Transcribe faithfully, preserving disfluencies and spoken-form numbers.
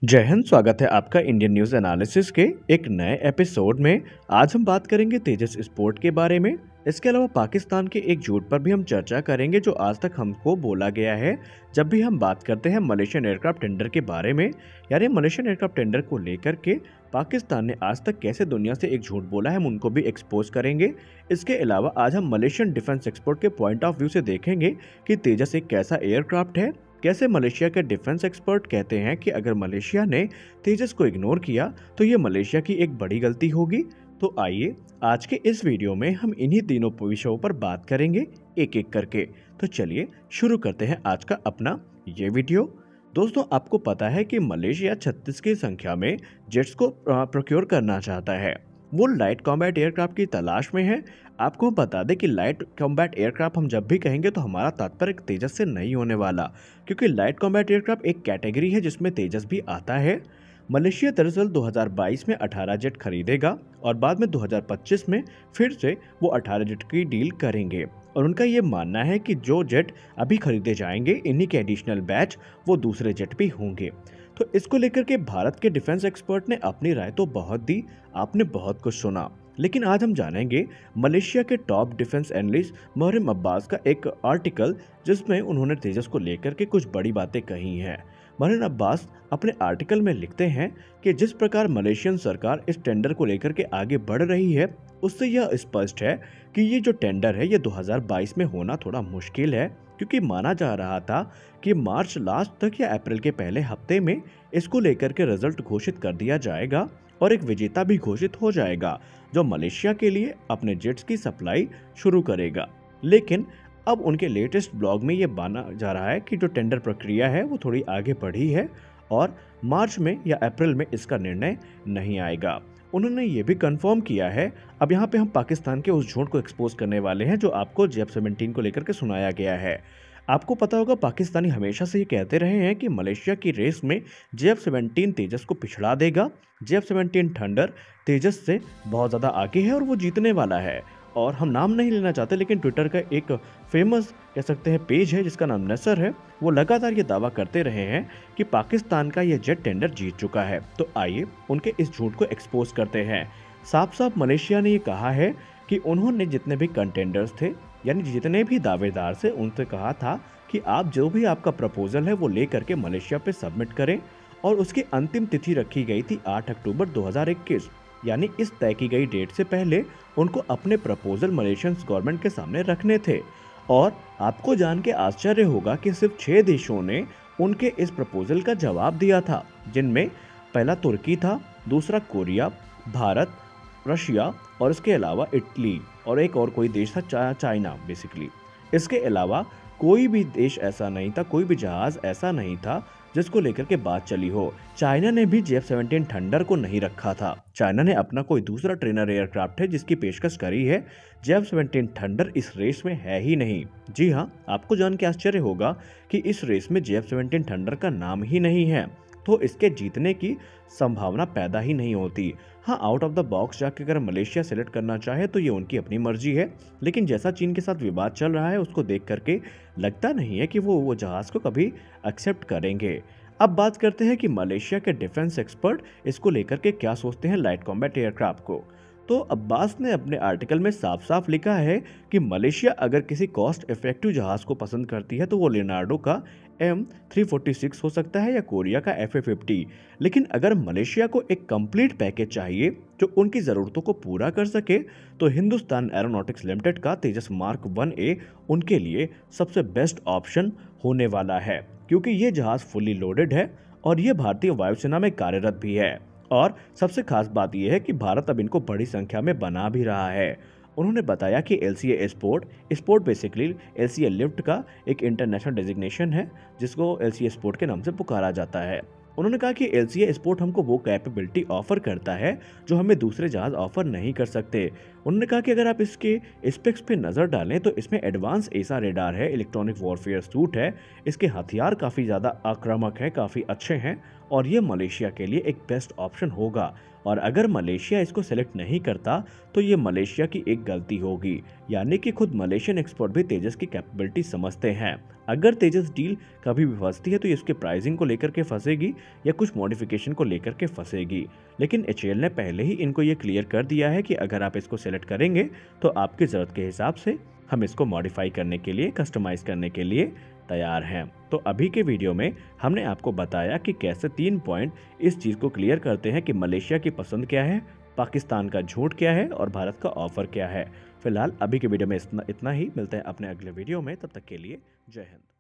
जय हिंद। स्वागत है आपका इंडियन न्यूज़ एनालिसिस के एक नए एपिसोड में। आज हम बात करेंगे तेजस स्पोर्ट के बारे में। इसके अलावा पाकिस्तान के एक झूठ पर भी हम चर्चा करेंगे जो आज तक हमको बोला गया है जब भी हम बात करते हैं मलेशियन एयरक्राफ्ट टेंडर के बारे में। यानी मलेशियन एयरक्राफ्ट टेंडर को लेकर के पाकिस्तान ने आज तक कैसे दुनिया से एक झूठ बोला है, हम उनको भी एक्सपोज करेंगे। इसके अलावा आज हम मलेशियन डिफेंस एक्सपोर्ट के पॉइंट ऑफ व्यू से देखेंगे कि तेजस एक कैसा एयरक्राफ्ट है। कैसे मलेशिया के डिफेंस एक्सपर्ट कहते हैं कि अगर मलेशिया ने तेजस को इग्नोर किया तो ये मलेशिया की एक बड़ी गलती होगी। तो आइए आज के इस वीडियो में हम इन्हीं तीनों विषयों पर बात करेंगे एक एक करके। तो चलिए शुरू करते हैं आज का अपना ये वीडियो। दोस्तों, आपको पता है कि मलेशिया छत्तीस की संख्या में जेट्स को प्रोक्योर करना चाहता है। वो लाइट कॉम्बैट एयरक्राफ्ट की तलाश में है। आपको बता दें कि लाइट कॉम्बैट एयरक्राफ्ट हम जब भी कहेंगे तो हमारा तात्पर्य तेजस से नहीं होने वाला, क्योंकि लाइट कॉम्बैट एयरक्राफ्ट एक कैटेगरी है जिसमें तेजस भी आता है। मलेशिया दरअसल दो हज़ार बाईस में अठारह जेट खरीदेगा और बाद में दो हज़ार पच्चीस में फिर से वो अठारह जेट की डील करेंगे। और उनका ये मानना है कि जो जेट अभी खरीदे जाएंगे इन्हीं के एडिशनल बैच वो दूसरे जेट भी होंगे। तो इसको लेकर के भारत के डिफेंस एक्सपर्ट ने अपनी राय तो बहुत दी, आपने बहुत कुछ सुना, लेकिन आज हम जानेंगे मलेशिया के top defence analyst Mohrim Abbas का एक आर्टिकल जिसमें उन्होंने तेजस को लेकर के कुछ बड़ी बातें कही हैं। मोहरिम अब्बास अपने आर्टिकल में लिखते हैं कि जिस प्रकार मलेशियन सरकार इस टेंडर को लेकर के आगे बढ़ रही है उससे यह स्पष्ट है कि ये जो टेंडर है ये दो हज़ार बाईस में होना थोड़ा मुश्किल है, क्योंकि माना जा रहा था कि मार्च लास्ट तक या अप्रैल के पहले हफ्ते में इसको लेकर के रिजल्ट घोषित कर दिया जाएगा और एक विजेता भी घोषित हो जाएगा जो मलेशिया के लिए अपने जेट्स की सप्लाई शुरू करेगा। लेकिन अब उनके लेटेस्ट ब्लॉग में ये माना जा रहा है कि जो टेंडर प्रक्रिया है वो थोड़ी आगे बढ़ी है और मार्च में या अप्रैल में इसका निर्णय नहीं आएगा। उन्होंने ये भी कंफर्म किया है। अब यहाँ पे हम पाकिस्तान के उस झूठ को एक्सपोज करने वाले हैं जो आपको जे एफ सेवनटीन को लेकर के सुनाया गया है। आपको पता होगा पाकिस्तानी हमेशा से ये कहते रहे हैं कि मलेशिया की रेस में जे एफ सेवनटीन तेजस को पिछड़ा देगा। J F seventeen thunder Tejas से बहुत ज़्यादा आगे है और वो जीतने वाला है। और हम नाम नहीं लेना चाहते, लेकिन ट्विटर का एक फेमस कह सकते हैं पेज है जिसका नाम नसर है, वो लगातार ये दावा करते रहे हैं कि पाकिस्तान का ये जेट टेंडर जीत चुका है। तो आइए उनके इस झूठ को एक्सपोज करते हैं। साफ साफ मलेशिया ने ये कहा है कि उन्होंने जितने भी कंटेंडर्स थे यानी जितने भी दावेदार से उनसे कहा था कि आप जो भी आपका प्रपोजल है वो ले करके मलेशिया पे सबमिट करें, और उसकी अंतिम तिथि रखी गई थी आठ अक्टूबर दो हज़ार इक्कीस। यानी इस तय की गई डेट से पहले उनको अपने प्रपोजल मलेशियन गवर्नमेंट के सामने रखने थे। और आपको जान के आश्चर्य होगा कि सिर्फ छह देशों ने उनके इस प्रपोजल का जवाब दिया था, जिनमें पहला तुर्की था, दूसरा कोरिया, भारत, रशिया और इसके अलावा इटली और एक और कोई देश था चा, चाइना बेसिकली। इसके अलावा कोई भी देश ऐसा नहीं था, कोई भी जहाज ऐसा नहीं था जिसको लेकर के बात चली हो। चाइना ने भी जे एफ सेवनटीन थंडर को नहीं रखा था। चाइना ने अपना कोई दूसरा ट्रेनर एयरक्राफ्ट है जिसकी पेशकश करी है। जे एफ सेवनटीन थंडर इस रेस में है ही नहीं। जी हाँ, आपको जान के आश्चर्य होगा कि इस रेस में जे एफ सेवनटीन थंडर का नाम ही नहीं है, तो इसके जीतने की संभावना पैदा ही नहीं होती। हाँ, आउट ऑफ द बॉक्स जाके अगर मलेशिया सेलेक्ट करना चाहे तो ये उनकी अपनी मर्जी है, लेकिन जैसा चीन के साथ विवाद चल रहा है उसको देख करके लगता नहीं है कि वो वो जहाज़ को कभी एक्सेप्ट करेंगे। अब बात करते हैं कि मलेशिया के डिफेंस एक्सपर्ट इसको लेकर के क्या सोचते हैं लाइट कॉम्बैट एयरक्राफ्ट को। तो अब्बास ने अपने आर्टिकल में साफ साफ लिखा है कि मलेशिया अगर किसी कॉस्ट इफेक्टिव जहाज को पसंद करती है तो वो लियोनार्डो का एम थ्री फोर्टी सिक्स हो सकता है या कोरिया का एफ ए फिफ्टी। लेकिन अगर मलेशिया को एक कंप्लीट पैकेज चाहिए जो उनकी ज़रूरतों को पूरा कर सके तो हिंदुस्तान एरोनॉटिक्स लिमिटेड का तेजस मार्क वन ए उनके लिए सबसे बेस्ट ऑप्शन होने वाला है, क्योंकि ये जहाज़ फुली लोडेड है और ये भारतीय वायुसेना में कार्यरत भी है। और सबसे खास बात यह है कि भारत अब इनको बड़ी संख्या में बना भी रहा है। उन्होंने बताया कि L C A sport sport basically L C A lift का एक इंटरनेशनल डेजिग्नेशन है जिसको एल सी ए स्पोर्ट के नाम से पुकारा जाता है। उन्होंने कहा कि एल सी ए स्पोर्ट हमको वो कैपेबिलिटी ऑफर करता है जो हमें दूसरे जहाज ऑफर नहीं कर सकते। उन्होंने कहा कि अगर आप इसके स्पेक्स पे नज़र डालें तो इसमें एडवांस एसा रेडार है, इलेक्ट्रॉनिक वॉरफेयर सूट है, इसके हथियार काफ़ी ज़्यादा आक्रामक है, काफ़ी अच्छे हैं और ये मलेशिया के लिए एक बेस्ट ऑप्शन होगा। और अगर मलेशिया इसको सेलेक्ट नहीं करता तो ये मलेशिया की एक गलती होगी, यानी कि खुद मलेशियन एक्सपर्ट भी तेजस की कैपेबिलिटी समझते हैं। अगर तेजस डील कभी भी फंसती है तो ये उसके प्राइसिंग को लेकर के फंसेगी या कुछ मॉडिफिकेशन को लेकर के फंसेगी। लेकिन एच ए एल ने पहले ही इनको ये क्लियर कर दिया है कि अगर आप इसको सेलेक्ट करेंगे तो आपकी ज़रूरत के हिसाब से हम इसको मॉडिफाई करने के लिए, कस्टमाइज़ करने के लिए तैयार हैं। तो अभी के वीडियो में हमने आपको बताया कि कैसे तीन पॉइंट इस चीज़ को क्लियर करते हैं कि मलेशिया की पसंद क्या है, पाकिस्तान का झूठ क्या है और भारत का ऑफर क्या है। फिलहाल अभी के वीडियो में इतना इतना ही। मिलते हैं अपने अगले वीडियो में, तब तक के लिए जय हिंद।